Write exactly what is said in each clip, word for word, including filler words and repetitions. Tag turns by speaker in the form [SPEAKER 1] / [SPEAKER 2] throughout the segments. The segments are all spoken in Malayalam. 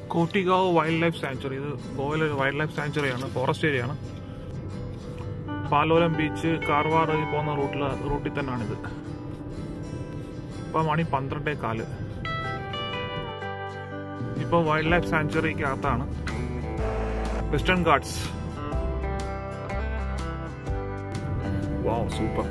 [SPEAKER 1] കോട്ടിഗാവ് വൈൽഡ് ലൈഫ് സാങ്ച്വറി. ഇത് ഗോവയിലൊരു വൈൽഡ് ലൈഫ് സാങ്ച്വറിയാണ്, ഫോറസ്റ്റ് ഏരിയ ആണ്. പാലോലം ബീച്ച്, കാർവാർ പോകുന്ന റൂട്ടിൽ റൂട്ടിൽ തന്നെയാണിത്. ഇപ്പം മണി പന്ത്രണ്ടേ കാല്. ഇപ്പോൾ വൈൽഡ് ലൈഫ് സാങ്ച്വറിക്ക് അകത്താണ്. Western Ghats. Wow, super.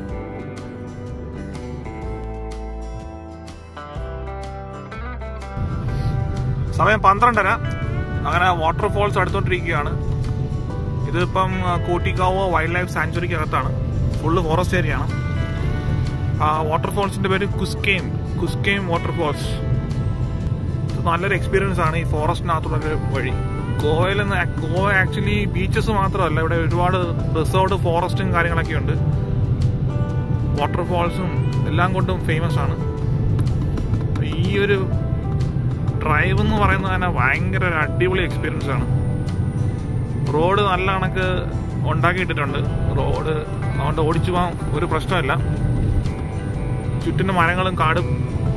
[SPEAKER 1] സമയം പന്ത്രണ്ടര. അങ്ങനെ വാട്ടർഫോൾസ് അടുത്തോണ്ടിരിക്കുകയാണ്. ഇതിപ്പം കോട്ടിഗാവ് വൈൽഡ് ലൈഫ് സാങ്ച്വറിക്ക് അകത്താണ്. ഫുള്ള് ഫോറസ്റ്റ് ഏരിയ ആണ്. ആ വാട്ടർഫോൾസിന്റെ പേര് കുസ്കെയിം കുസ്കെയിം വാട്ടർഫോൾസ്. ഇത് നല്ലൊരു എക്സ്പീരിയൻസ് ആണ് ഈ ഫോറസ്റ്റിനകത്തുള്ളൊരു വഴി. ഗോവയിൽ നിന്ന് ഗോവ ആക്ച്വലി ബീച്ചസ് മാത്രമല്ല, ഇവിടെ ഒരുപാട് റിസർവ്ഡ് ഫോറസ്റ്റും കാര്യങ്ങളൊക്കെ ഉണ്ട്. വാട്ടർഫോൾസും എല്ലാം കൊണ്ടും ഫേമസ് ആണ്. ഈ ഒരു ഡ്രൈവ് എന്ന് പറയുന്നത് തന്നെ ഭയങ്കര ഒരു അടിപൊളി എക്സ്പീരിയൻസ് ആണ്. റോഡ് നല്ല കണക്ക് ഉണ്ടാക്കിയിട്ടിട്ടുണ്ട്. റോഡ് അതുകൊണ്ട് ഓടിച്ചു പോകാൻ ഒരു പ്രശ്നമില്ല. ചുറ്റിനും മരങ്ങളും കാടും.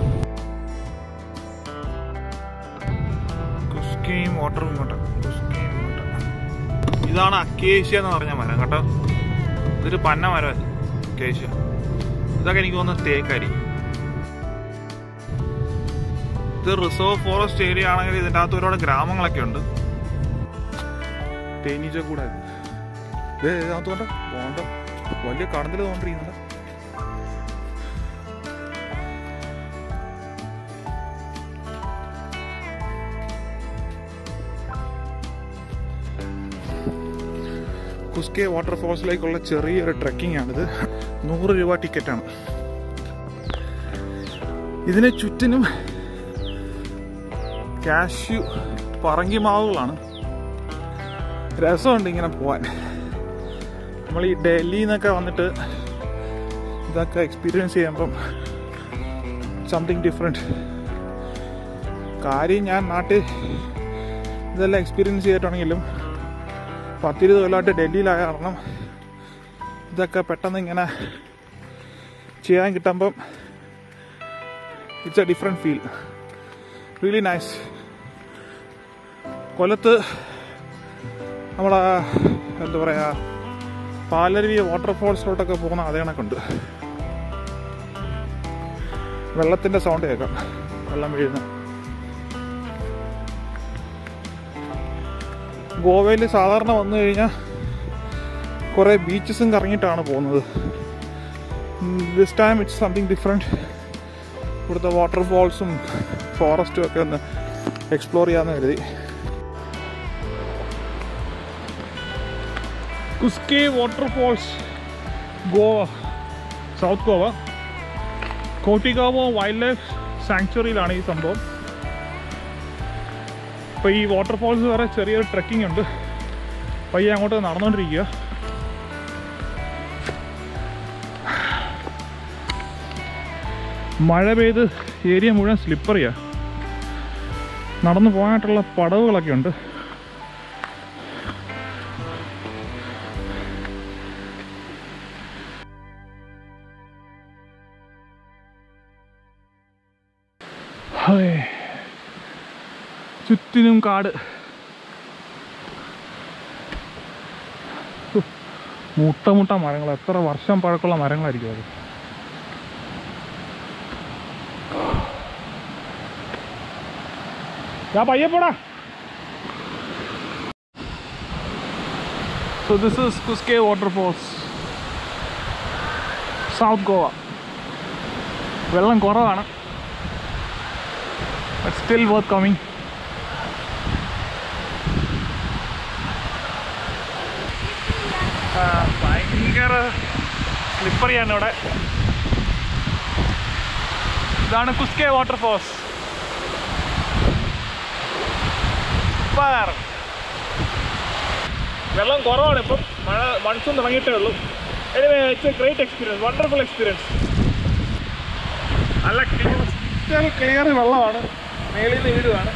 [SPEAKER 1] കുസ്കെയിം വാട്ടർ ഇങ്ങോട്ട് കുസ്കെയിം ഇങ്ങോട്ട്. ഇതാണ് അക്കേഷ്യ എന്ന് പറഞ്ഞ മരം കേട്ടോ. ഇതൊരു പന്ന മരം അക്കേഷ്യ. ഇതൊക്കെ എനിക്ക് തോന്നുന്നത് തേക്കാരി. ഇത് റിസർവ് ഫോറസ്റ്റ് ഏരിയ ആണെങ്കിൽ ഇതിൻ്റെ അകത്ത് ഒരുപാട് ഗ്രാമങ്ങളൊക്കെ ഉണ്ട്. തേനീച്ച കൂടെ ഇതിനകത്ത് കൊണ്ട് പോണ്ട വലിയ കടന്നിൽ തോണ്ടിരിക്കുന്നുണ്ട്. കുസ്കെ വാട്ടർഫോൾസിലേക്കുള്ള ചെറിയൊരു ട്രെക്കിംഗ് ആണിത്. നൂറ് രൂപ ടിക്കറ്റാണ്. ഇതിന് ചുറ്റിനും കാഷ്യൂ പറങ്കി മാവുകളാണ്. രസമുണ്ട് ഇങ്ങനെ പോവാൻ. നമ്മൾ ഈ ഡൽഹിയിൽ നിന്നൊക്കെ വന്നിട്ട് ഇതൊക്കെ എക്സ്പീരിയൻസ് ചെയ്യുമ്പം സംതിങ് ഡിഫറെൻറ്റ്. കാര്യം ഞാൻ നാട്ടിൽ ഇതെല്ലാം എക്സ്പീരിയൻസ് ചെയ്തിട്ടുണ്ടെങ്കിലും പത്തിരുപത് കൊല്ലമായിട്ട് ഡൽഹിയിലായ കാരണം ഇതൊക്കെ പെട്ടെന്ന് ഇങ്ങനെ ചെയ്യാൻ കിട്ടുമ്പം it's a different feel. Really nice. കൊല്ലത്ത് നമ്മളെ എന്താ പറയുക, പാലരുവി വാട്ടർഫോൾസിലോട്ടൊക്കെ പോകുന്ന അതേ കണക്കുണ്ട്. വെള്ളത്തിൻ്റെ സൗണ്ട് കേൾക്കാം, വെള്ളം വീഴുന്ന. ഗോവയിൽ സാധാരണ വന്നു കഴിഞ്ഞാൽ കുറേ ബീച്ചസും കറങ്ങിയിട്ടാണ് പോകുന്നത്. This time it's something different. ഇവിടുത്തെ വാട്ടർഫോൾസും ഫോറസ്റ്റും ഒക്കെ ഒന്ന് എക്സ്പ്ലോർ ചെയ്യാമെന്ന് കരുതി. Kuske waterfalls, Goa, south Goa, Cotigao wild life സാങ്ച്വറിയിലാണ് ഈ സംഭവം. ഇപ്പോൾ ഈ വാട്ടർഫോൾസ് വരെ ചെറിയൊരു ട്രെക്കിംഗ് ഉണ്ട്. പയ്യെ അങ്ങോട്ട് നടന്നുകൊണ്ടിരിക്കുക. മഴ പെയ്ത് ഏരിയ മുഴുവൻ സ്ലിപ്പറിയാണ്. നടന്നു പോകാനായിട്ടുള്ള പടവുകളൊക്കെ ഉണ്ട്. ചുറ്റിനും കാട്. മുട്ട മുട്ട മരങ്ങൾ, എത്ര വർഷം പഴക്കമുള്ള മരങ്ങളായിരിക്കും അത്. ഞാൻ പയ്യെ പോടാ. So this is Kuske waterfalls, South Goa. വെള്ളം കുറവാണ്, but still worth coming. ഭയങ്കര സ്ലിപ്പറിയാണ് ഇവിടെ. ഇതാണ് കുസ്കെ വാട്ടർഫോൾസ്. വെള്ളം കുറവാണ് ഇപ്പം, മഴ മൺസൂൺ തുടങ്ങിയിട്ടേ ഉള്ളൂ. Anyway it's a great experience, wonderful experience. നല്ല ക്ലിയർ ക്ലിയർ വെള്ളമാണ്, മേളിൽ നിന്ന് വീടുകയാണ്.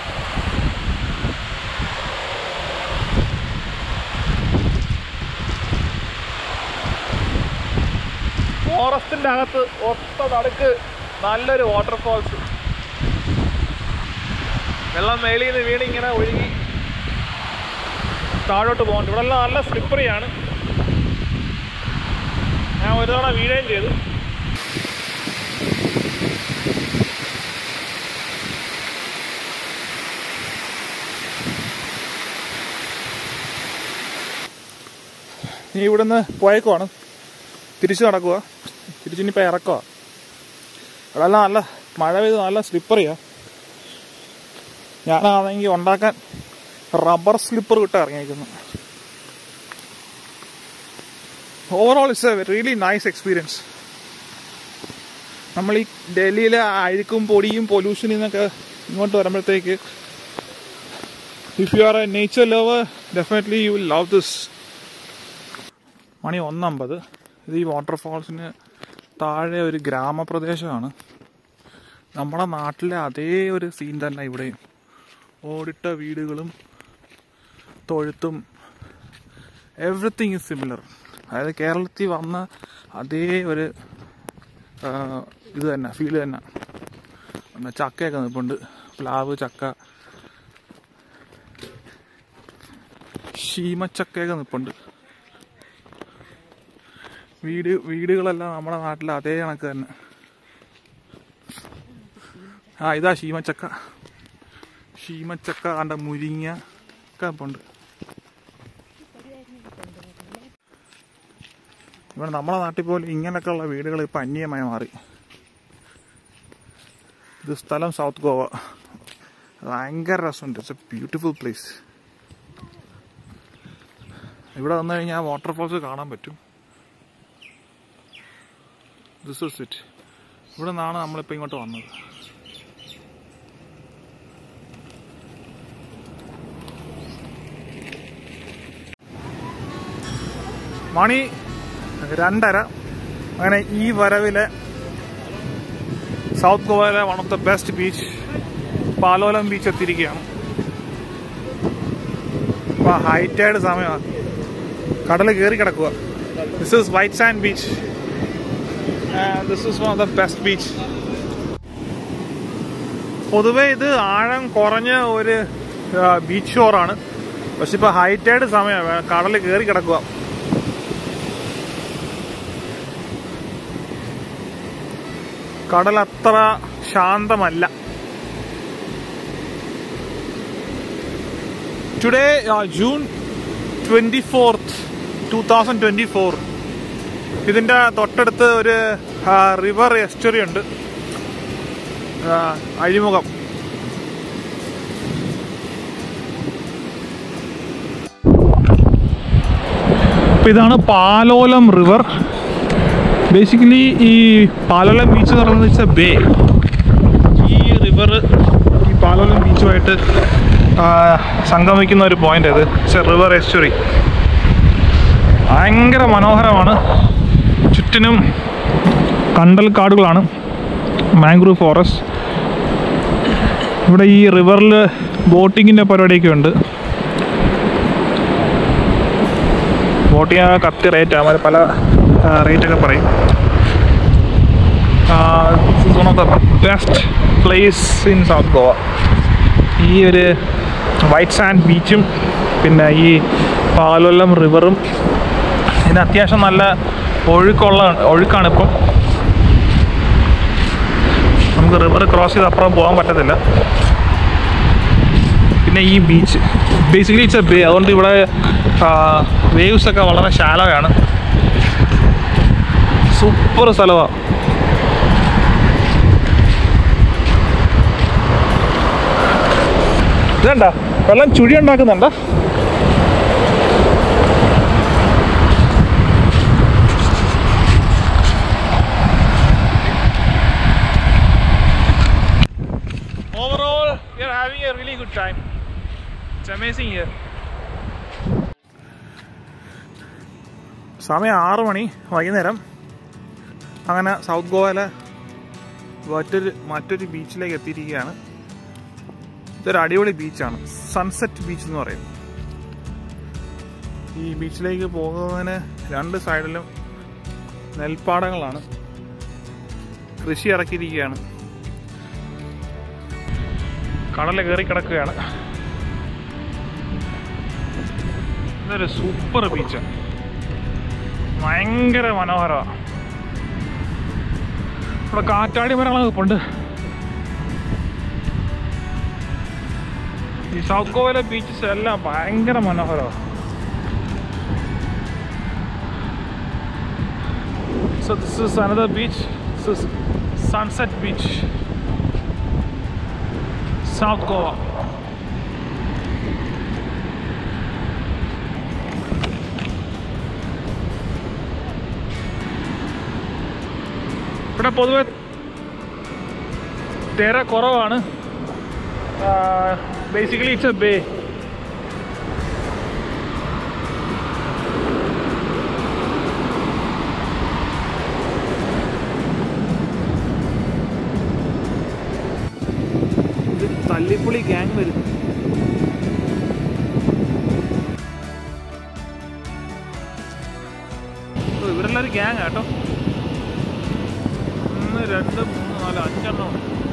[SPEAKER 1] ഫോറസ്റ്റിൻ്റെ അകത്ത് ഒത്ത നടുക്ക് നല്ലൊരു വാട്ടർഫോൾസ്. വെള്ളം മേളിൽ നിന്ന് വീണ് ഇങ്ങനെ ഒഴുകി താഴോട്ട് പോകുന്നുണ്ട്. ഇവിടെ എല്ലാം നല്ല സ്ലിപ്പറിയാണ്. ഞാൻ ഒരു തവണ വീഴുകയും ചെയ്തു. ഇനി ഇവിടുന്ന് പോയേക്കുവാണ്, തിരിച്ചു നടക്കുക. തിരിച്ചിനിപ്പോൾ ഇറക്കുക. അതെല്ലാം നല്ല മഴ പെയ്ത് നല്ല സ്ലിപ്പറിയാ. ഞാനാണെങ്കിൽ ഉണ്ടാക്കാൻ റബ്ബർ സ്ലിപ്പർ വിട്ട് ഇറങ്ങിയിരിക്കുന്നു. Overall it's a really nice experience. നമ്മൾ ഈ ഡൽഹിയിലെ അഴുക്കും പൊടിയും പൊല്യൂഷനിൽ നിന്നൊക്കെ ഇങ്ങോട്ട് വരുമ്പോഴത്തേക്ക് if you are a nature lover definitely you will love this. മണി ഒന്നമ്പത്. ഇത് ഈ വാട്ടർഫാൾസിന് താഴെ ഒരു ഗ്രാമപ്രദേശമാണ്. നമ്മുടെ നാട്ടിലെ അതേ ഒരു സീൻ തന്നെ ഇവിടെയും. ഓടിട്ട വീടുകളും തൊഴുത്തും എവറിത്തിങ് ഈസ് സിമിലർ. അതായത് കേരളത്തിൽ വന്ന അതേ ഒരു ഇത് തന്നെ, ഫീല് തന്നെ. ചക്കയൊക്കെ നിൽപ്പുണ്ട്, പ്ലാവ് ചക്ക, ശീമച്ചക്കയൊക്കെ നിൽപ്പുണ്ട്. വീട് വീടുകളെല്ലാം നമ്മുടെ നാട്ടിലെ അതേ കണക്ക് തന്നെ. ആ ഇതാ ശീമച്ചക്ക. ശീമച്ചക്ക കണ്ട മുരിങ്ങ ഒക്കെ ഉണ്ട്. ഇവിടെ നമ്മുടെ നാട്ടിൽ പോലും ഇങ്ങനെയൊക്കെ ഉള്ള വീടുകൾ ഇപ്പം അന്യമായി മാറി. ഇത് സ്ഥലം സൗത്ത് ഗോവ. ഭയങ്കര രസമുണ്ട്. It's a beautiful place. ഇവിടെ വന്നു കഴിഞ്ഞാൽ വാട്ടർഫോൾസ് കാണാൻ പറ്റും. This is it. ഇവിടെ നിന്നാണ് നമ്മളിപ്പോൾ ഇങ്ങോട്ട് വന്നത്. മണി രണ്ടര. അങ്ങനെ ഈ വരവിലെ സൗത്ത് ഗോവയിലെ one of the best beach Palolem beach എത്തിയിരിക്കുകയാണ്. അപ്പോൾ ഹൈറ്റൈഡ് സമയമാണ്, കടൽ കയറി കിടക്കുക. This is white sand beach. This is one of the best beach. പൊതുവെ ഇത് ആഴം കുറഞ്ഞ ഒരു ബീച്ച് ഷോറാണ്. പക്ഷെ ഇപ്പോൾ ഹൈറ്റൈഡ് സമയമാണ്, കടൽ കയറി കിടക്കുക. കടൽ അത്ര ശാന്തമല്ല. Today June twenty fourth two thousand twenty four. ഇതിന്റെ തൊട്ടടുത്ത് ഒരു റിവർ എസ്റ്ററി ഉണ്ട്, അഴിമുഖം. അപ്പൊ ഇതാണ് പാലോലം റിവർ. ബേസിക്കലി ഈ പാലോലം ബീച്ച് എന്ന് പറയുന്നത് ഇറ്റ്സ് എ ബേ. ഈ റിവർ ഈ പാലോലം ബീച്ചുമായിട്ട് സംഗമിക്കുന്ന ഒരു പോയിന്റ് ഇത്. It's a river estuary. ഭയങ്കര മനോഹരമാണ്. ചുറ്റിനും കണ്ടൽ കാടുകളാണ്, മാംഗ്രൂവ് ഫോറസ്റ്റ്. ഇവിടെ ഈ റിവറിൽ ബോട്ടിങ്ങിൻ്റെ പരിപാടിയൊക്കെ ഉണ്ട്. ബോട്ടിങ് കത്തി റേറ്റാണ്, പല റേറ്റൊക്കെ പറയും. This is one of the best place in south Goa. ഈ ഒരു വൈറ്റ് സാൻഡ് ബീച്ചും പിന്നെ ഈ പാലോലം റിവറും. ഇതിന് അത്യാവശ്യം നല്ല ഒഴുക്കുള്ള ഒഴുക്കാണിപ്പം. നമുക്ക് റിവർ ക്രോസ് ചെയ്ത് അപ്പുറം പോകാൻ പറ്റത്തില്ല. പിന്നെ ഈ beach basically it's a bay. അതുകൊണ്ട് ഇവിടെ വേവ്സ് ഒക്കെ വളരെ ശാലമാണ്. സൂപ്പർ സ്ഥലമാണ്. ഇതണ്ട വെള്ളം ചുഴി ഉണ്ടാക്കുന്നുണ്ട. Overall, we are having a really good time. It's amazing here. സമയം ആറു മണി വൈകുന്നേരം. അങ്ങനെ സൗത്ത് ഗോവയിലെ മറ്റൊരു മറ്റൊരു ബീച്ചിലേക്ക് എത്തിയിരിക്കുകയാണ്. ഇതൊരു അടിപൊളി ബീച്ചാണ്, സൺസെറ്റ് ബീച്ച് എന്ന് പറയും. ഈ ബീച്ചിലേക്ക് പോകുന്നതിന് രണ്ട് സൈഡിലും നെൽപ്പാടങ്ങളാണ്, കൃഷി ഇറക്കിയിരിക്കുകയാണ്. കടല് കയറി കിടക്കുകയാണ്. ഇതൊരു സൂപ്പർ ബീച്ച്, ഭയങ്കര മനോഹരമാണ്. ഇവിടെ കാറ്റാടി മരങ്ങളൊക്കെ ഉണ്ട്. ഈ സൗത്ത് ഗോവയിലെ ബീച്ചസ് എല്ലാം ഭയങ്കര മനോഹരമാണ്. So this is another beach. This is Sunset Beach, South Goa. ഇവിടെ പൊതുവെ തിര കുറവാണ്. Basically it's a bay. തല്ലിപ്പുളി ഗ്യാങ് വരുന്നു. ഇവരെല്ലാവരും ഗ്യാങ് കേട്ടോ. ഒന്ന് രണ്ട് മൂന്ന് നാല് അഞ്ചെണ്ണം ഉണ്ട്.